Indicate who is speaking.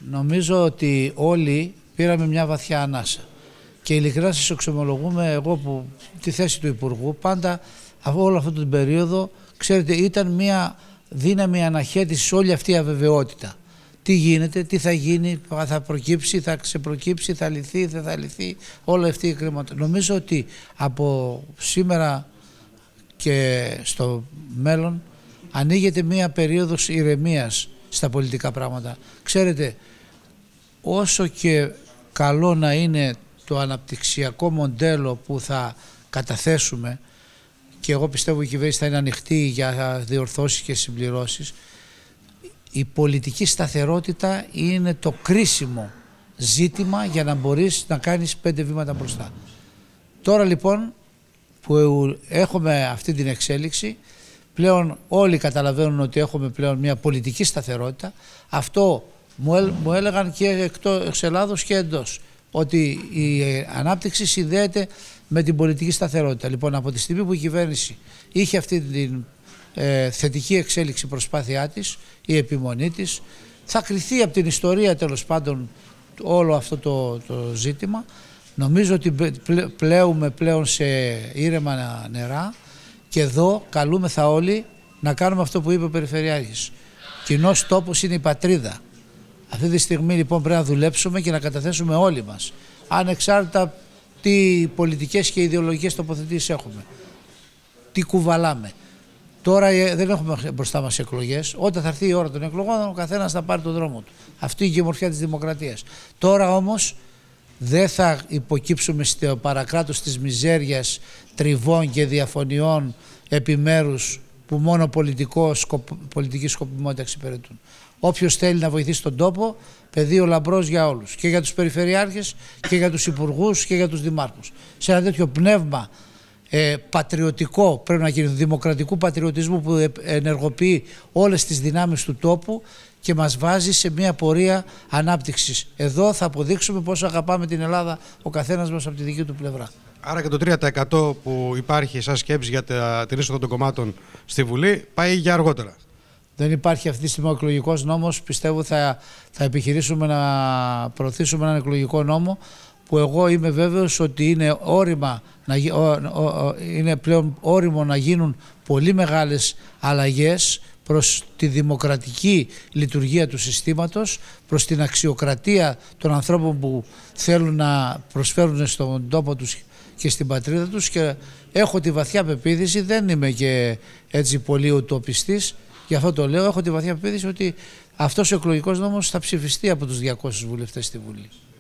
Speaker 1: Νομίζω ότι όλοι πήραμε μια βαθιά ανάσα και ειλικρινά σας εξομολογούμε, εγώ που τη θέση του Υπουργού πάντα από όλο αυτή την περίοδο, ξέρετε, ήταν μια δύναμη αναχέτηση σε όλη αυτή η αβεβαιότητα. Τι γίνεται, τι θα γίνει, θα προκύψει, θα ξεπροκύψει, θα λυθεί, δεν θα λυθεί, όλα αυτή η κρίματα. Νομίζω ότι από σήμερα και στο μέλλον ανοίγεται μια περίοδος ηρεμίας στα πολιτικά πράγματα. Ξέρετε, όσο και καλό να είναι το αναπτυξιακό μοντέλο που θα καταθέσουμε, και εγώ πιστεύω η κυβέρνηση θα είναι ανοιχτή για διορθώσεις και συμπληρώσεις, η πολιτική σταθερότητα είναι το κρίσιμο ζήτημα για να μπορείς να κάνεις 5 βήματα μπροστά. Τώρα λοιπόν που έχουμε αυτή την εξέλιξη, πλέον όλοι καταλαβαίνουν ότι έχουμε πλέον μια πολιτική σταθερότητα. Αυτό μου έλεγαν και εκτός Ελλάδος και εντός, ότι η ανάπτυξη συνδέεται με την πολιτική σταθερότητα. Λοιπόν, από τη στιγμή που η κυβέρνηση είχε αυτή την θετική εξέλιξη προσπάθειά της, η επιμονή της, θα κριθεί από την ιστορία τέλος πάντων όλο αυτό το ζήτημα. Νομίζω ότι πλέουμε πλέον σε ήρεμα νερά και εδώ καλούμεθα όλοι να κάνουμε αυτό που είπε ο Περιφερειάρχης. Κοινός τόπος είναι η πατρίδα. Αυτή τη στιγμή λοιπόν πρέπει να δουλέψουμε και να καταθέσουμε όλοι μας, ανεξάρτητα τι πολιτικές και ιδεολογικές τοποθετήσεις έχουμε, τι κουβαλάμε. Τώρα δεν έχουμε μπροστά μας εκλογές. Όταν θα έρθει η ώρα των εκλογών, ο καθένας θα πάρει τον δρόμο του. Αυτή είναι η μορφιά της δημοκρατίας. Τώρα όμως δεν θα υποκύψουμε στο παρακράτος της μιζέριας, τριβών και διαφωνιών επιμέρους που μόνο πολιτική σκοπιμότητα εξυπηρετούν. Όποιος θέλει να βοηθήσει τον τόπο, πεδίο λαμπρός για όλους. Και για τους περιφερειάρχες και για τους υπουργούς και για τους δημάρχους. Σε ένα τέτοιο πνεύμα πατριωτικό, πρέπει να γίνει, δημοκρατικού πατριωτισμού που ενεργοποιεί όλες τις δυνάμεις του τόπου και μας βάζει σε μια πορεία ανάπτυξης. Εδώ θα αποδείξουμε πόσο αγαπάμε την Ελλάδα ο καθένας μας από τη δική του πλευρά.
Speaker 2: Άρα και το 3% που υπάρχει σαν σκέψη για την είσοδο των κομμάτων στη Βουλή πάει για αργότερα.
Speaker 1: Δεν υπάρχει αυτή τη στιγμή ο εκλογικός νόμος. Πιστεύω θα επιχειρήσουμε να προωθήσουμε έναν εκλογικό νόμο που εγώ είμαι βέβαιος ότι είναι πλέον όριμο να γίνουν πολύ μεγάλες αλλαγές προς τη δημοκρατική λειτουργία του συστήματος, προς την αξιοκρατία των ανθρώπων που θέλουν να προσφέρουν στον τόπο τους και στην πατρίδα τους, και έχω τη βαθιά πεποίθηση, δεν είμαι και έτσι πολύ ουτοπιστής, γι' αυτό το λέω, έχω τη βαθιά πεποίθηση ότι αυτός ο εκλογικός νόμος θα ψηφιστεί από τους 200 βουλευτές στη Βουλή.